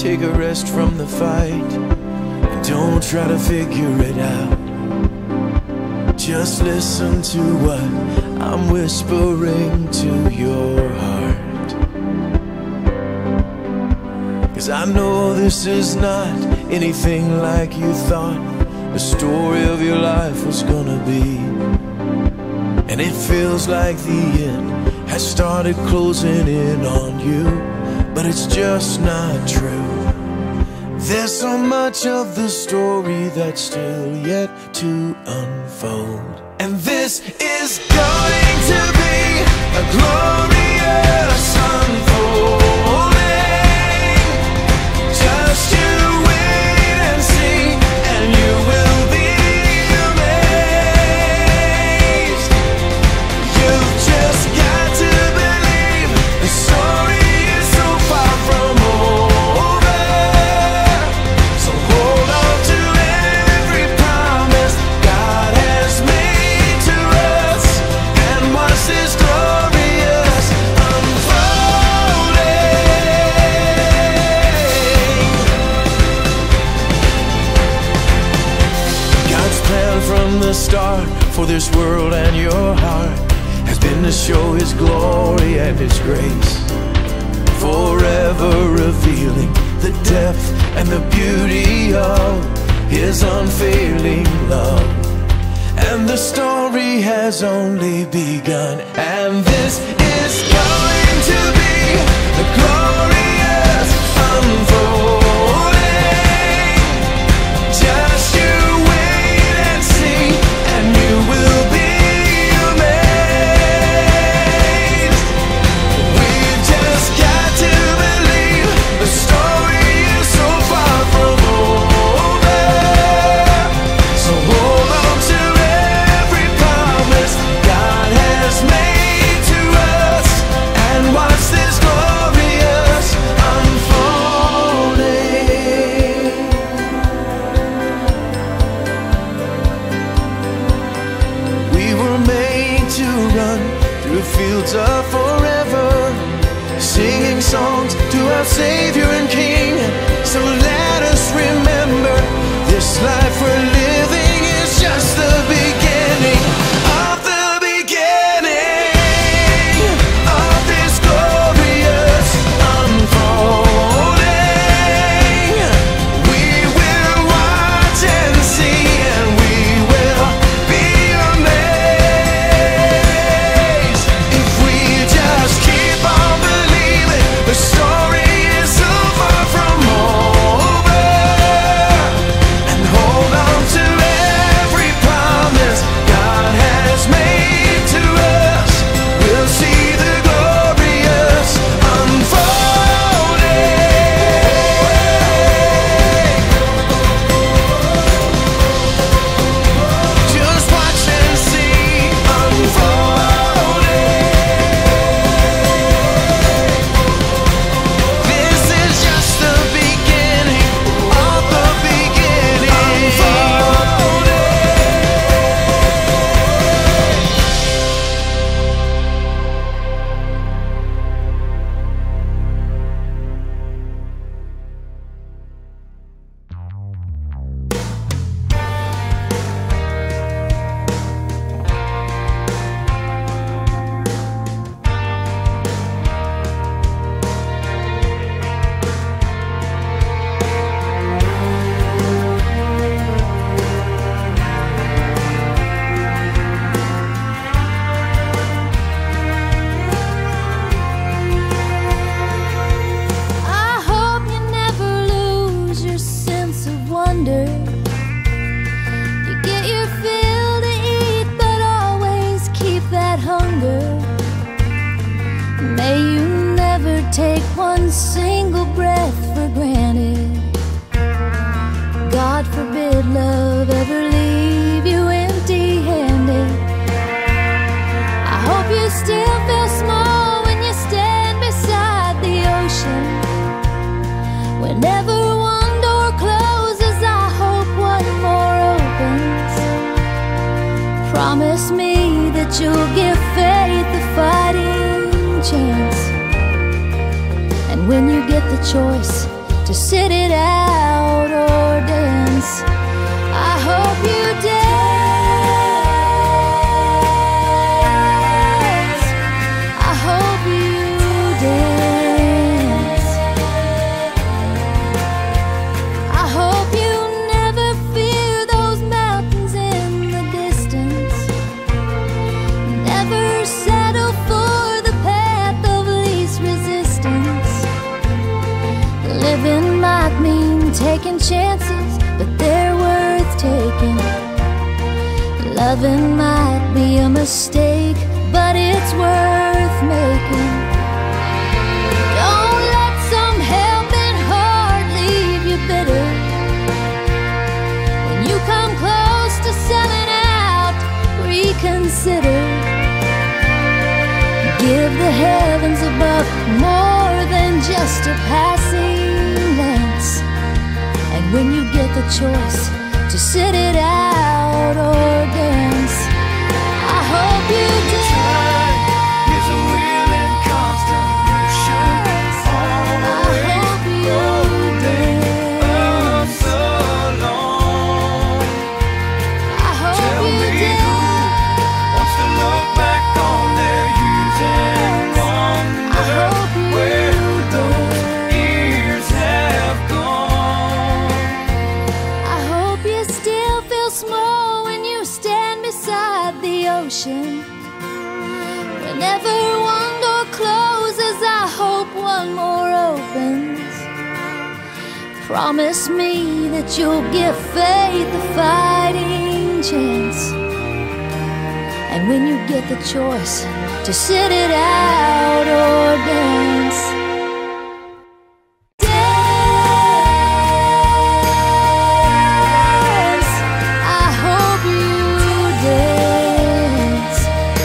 take a rest from the fight, and don't try to figure it out. Just listen to what I'm whispering to your heart. 'Cause I know this is not anything like you thought the story of your life was gonna be. And it feels like the end has started closing in on you, but it's just not true. There's so much of the story that's still yet to unfold. And this is going to be a glorious unfolding. Just you wait and see, and you will be amazed. You've just got to believe the story is so far from over. So hold on to every promise God has made to us, and watch this glorious unfolding. God's plan from the start for this world and your heart has been to show His glory and His grace, forever revealing the depth and the beauty of His unfailing love. And the story has only begun, and this is going to be the glorious unfolding. Just you wait and see, and you will be amazed. We just got to believe the story is so far from over. So hold on to every promise God has made to us, and watch this glorious unfolding. We were made to run through fields of forever, singing songs to our Savior and King. So let us remember, this life we're living is just the beginning of the beginning of this glorious unfolding. We will watch and see, and we will be amazed if we just keep on believing the story is so far from over. And hold on to every promise God has made to us. We'll see the glorious unfolding. Just watch and see unfolding. This is just the beginning of the beginning. Unfolding. I hope you never lose your sense of wonder. You get your fill to eat, but always keep that hunger. May you never take one single breath for granted. God forbid love ever leave you empty-handed. I hope you still feel small when you stand beside the ocean. Whenever one door closes, I hope one more opens. Promise me that you'll give faith a fighting chance. And when you get the choice to sit it out or dance. I hope you dance. I hope you dance. I hope you never fear those mountains in the distance. Never settle for the path of least resistance. Living might mean taking chances, but they're worth taking. Loving might be a mistake, but it's worth making. Don't let some helping heart leave you bitter. When you come close to selling out, reconsider. Give the heavens above more than just a passing glance. And when you get the choice to sit it out or dance, I hope you dance. Time is a wheel in constant motion. Always rolling us along. I hope Tell you me dance. who wants to look back on their years and I wonder hope you where those dance. years have gone. I hope you still feel small when you stand beside the ocean. Whenever one door closes, I hope one more opens. Promise me that you'll give faith a fighting chance. And when you get the choice to sit it out or dance, dance. I hope you dance.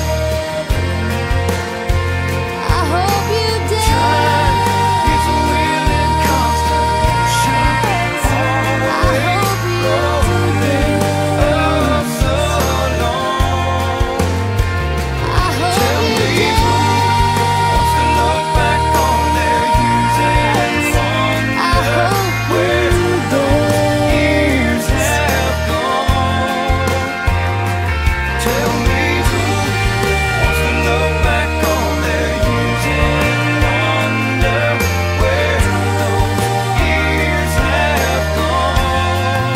I hope you Time is a dance. wheel in constant motion. I Always hope you rolling us along. I hope Tell you me who wants to look back on their years and I wonder hope where you those years dance. have gone. Tell me who wants to look back on their years and wonder where those years have gone.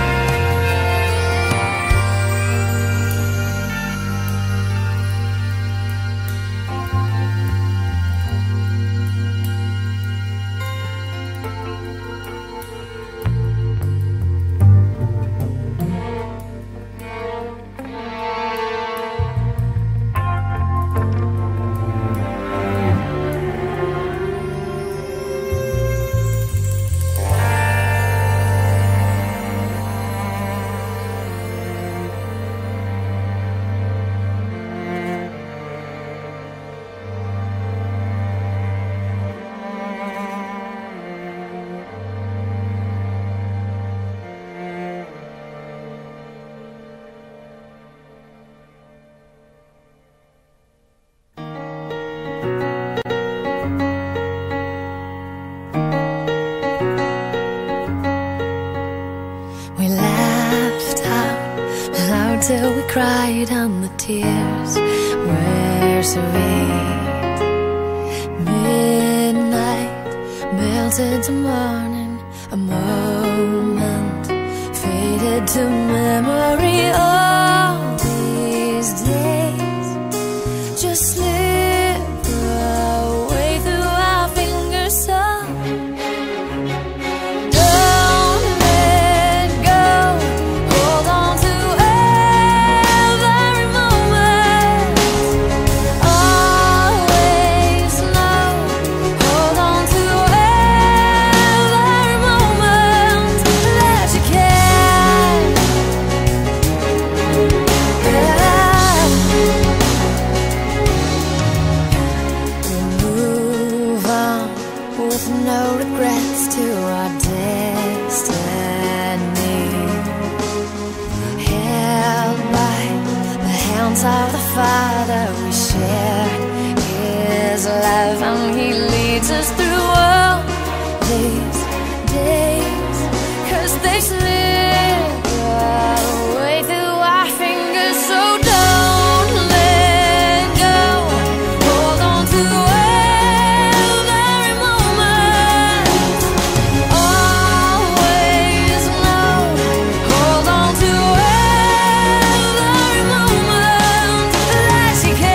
We laughed out till we cried, and the tears were sweet. Midnight melted to morning, a moment faded to memory. All these days just slip away through our fingers. So don't let go. Hold on to every moment. Always know. Hold on to every moment that you can. they slip away through our fingers. So don't let go. Hold on to every moment. Always know. Hold on to every moment that you can.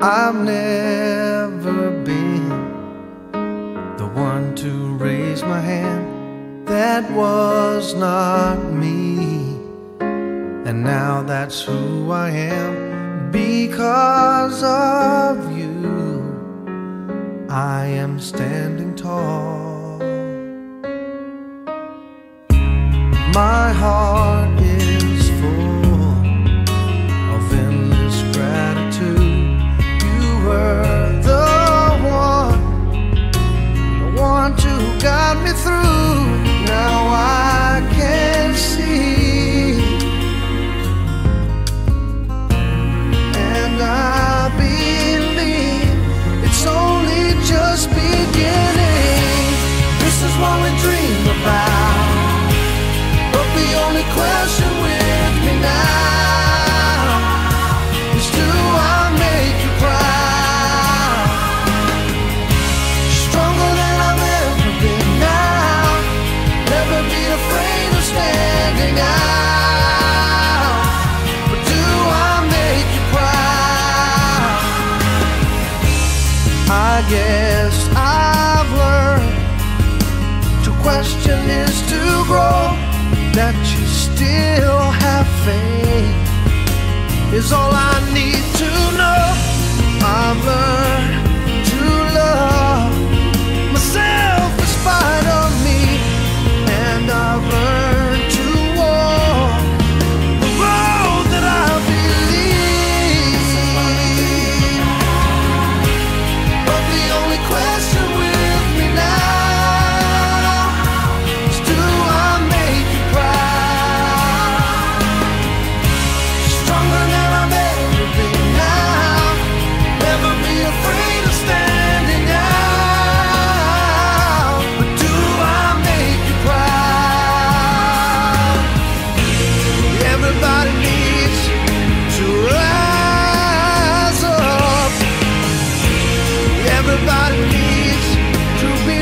I've never been the one to raise my hand. That was not me, and now that's who I am. Because of you, I am standing tall. My heart is full of endless gratitude. You were the one to guide me through. Now I can see, and I believe it's only just beginning. This is what we dream about, but the only question with me now is, do I make you proud? Stronger than I've ever been now. Never be afraid of standing out. But do I make you proud? I guess I've learned to question is to grow. That you still have faith is all I need to know. I've learned to love myself in spite of me, and I've learned to walk the road that I believe. But the only question with me now is, do I make you proud? Stronger than I've ever been now. Never be afraid of standing out. But do I make you proud? Everybody needs to rise up. Everybody needs to be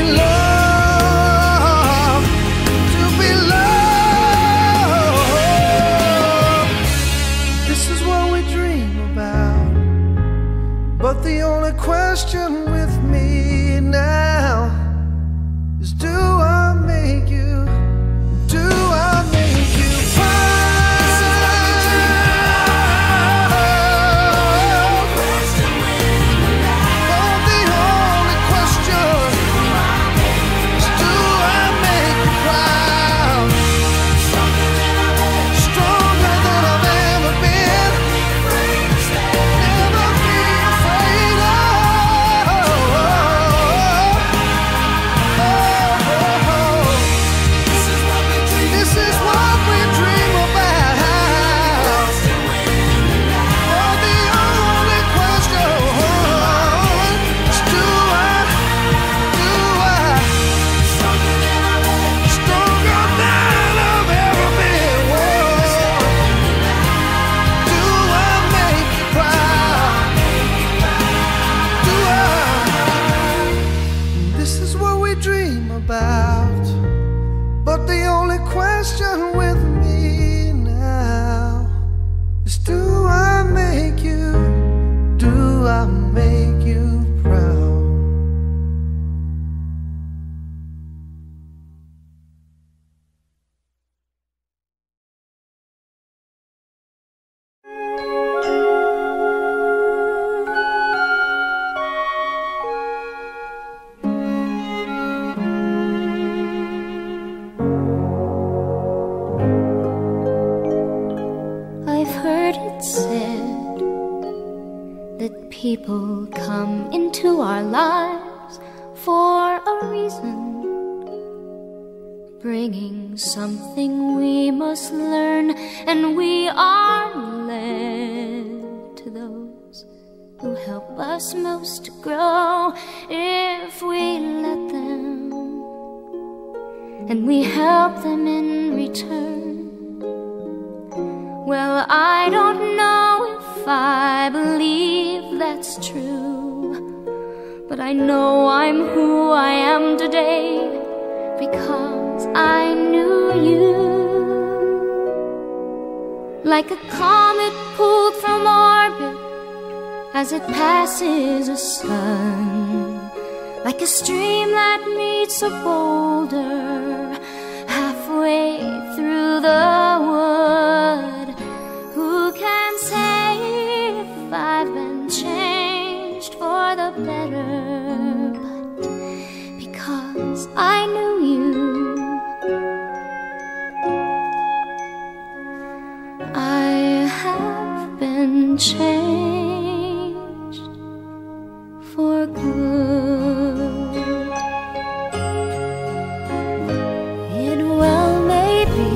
loved, to be loved. This is what we dream about, but the only question with me now is, do I make you, do I make you proud? Oh, the only question is, do I make you proud? Stronger than I've ever been. Never be afraid of. This is what we dream about. Oh, the only question is, do I? Stronger than I've ever been. Do I make you proud? Do I? This is what we dream about, but the only question with me now is, do I make you, do I make you proud? I've heard it said that people come into our lives for a reason, bringing something we must learn, and we are led to those who help us most to grow if we let them, and we help them in return. Well, I don't know if I believe that's true, but I know I'm who I am today because I knew you. Like a comet pulled from orbit as it passes a sun, like a stream that meets a boulder halfway through the wood. Who can say if I've been changed for the better? But because I knew you, I have been changed for good. It well may be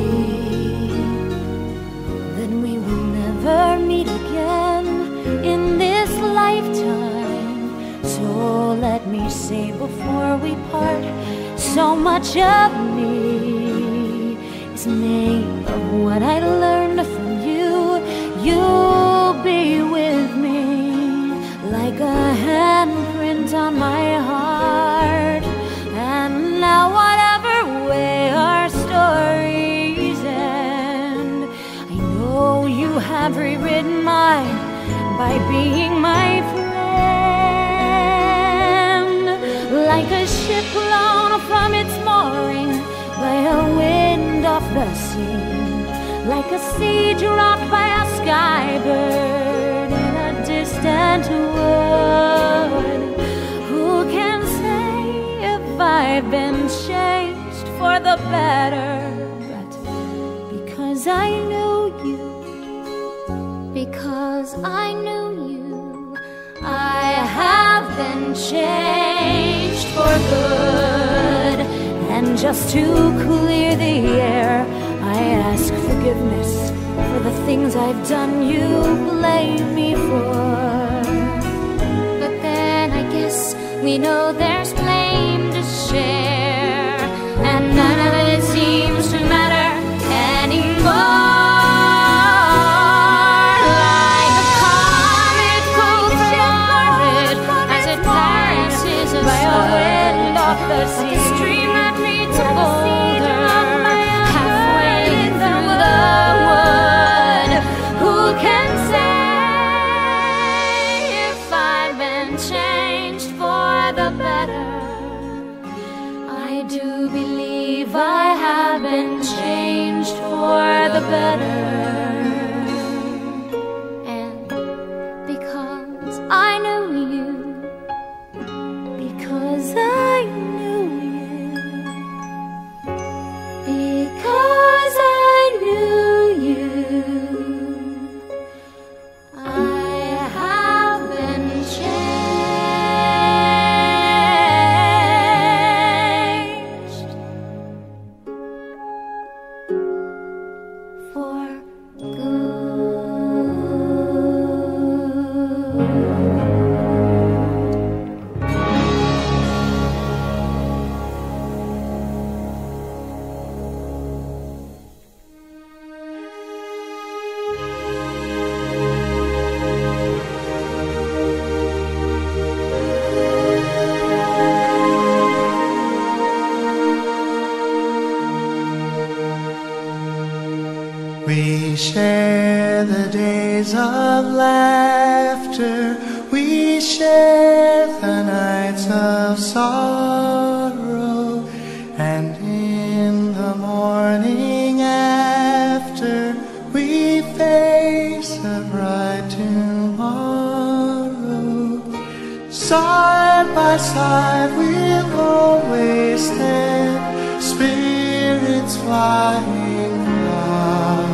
that we will never meet again in this lifetime, so let me say before we part, so much of me is made of what I learned from you. You'll be with me like a handprint on my heart. And now whatever way our stories end, I know you have rewritten mine by being my friend. Like a ship blown from its mooring by a wind off the sea, like a seed dropped by a skybird in a distant wood. Who can say if I've been changed for the better? But because I knew you, because I knew you, I have been changed for good. And just to clear the air, I ask forgiveness for the things I've done you blame me for. But then I guess we know there's blame to share, and none of it seems to matter anymore. Like a comet goes forward as it passes by a wind off the sea, like a stream that meets a boulder halfway through the wood. Who can say if I've been changed for the better? I do believe I have been changed for the better. And because I knew you, because I knew you, because I knew you, I have been changed for good. We share the days of laughter, we share the nights of sorrow, and in the morning after, we face a bright tomorrow. Side by side we'll always stand, spirits flying high.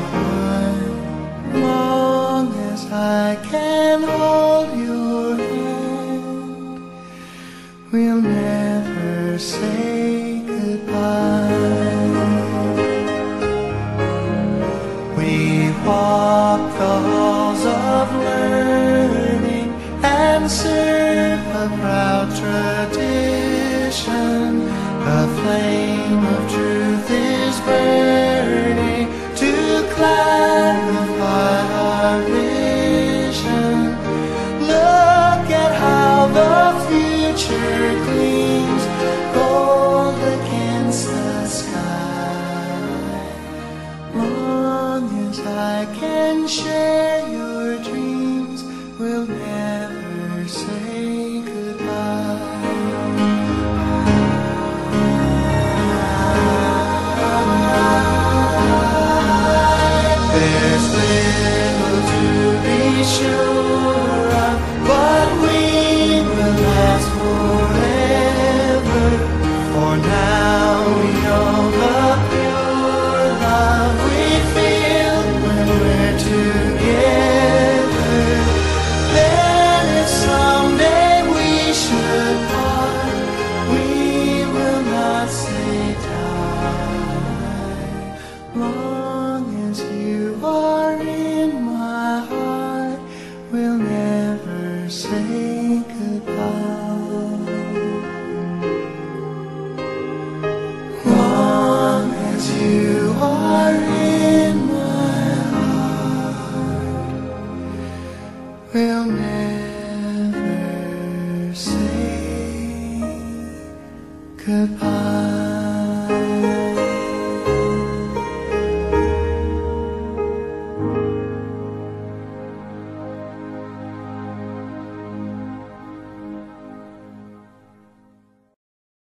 Long as I can hold your hand, we'll never say goodbye. We walk the halls of learning and serve a proud tradition. The flame of truth is burning to clarify our vision. Look at how the future gleams, gold against the sky. Long as I can share your dreams, we'll never Goodbye.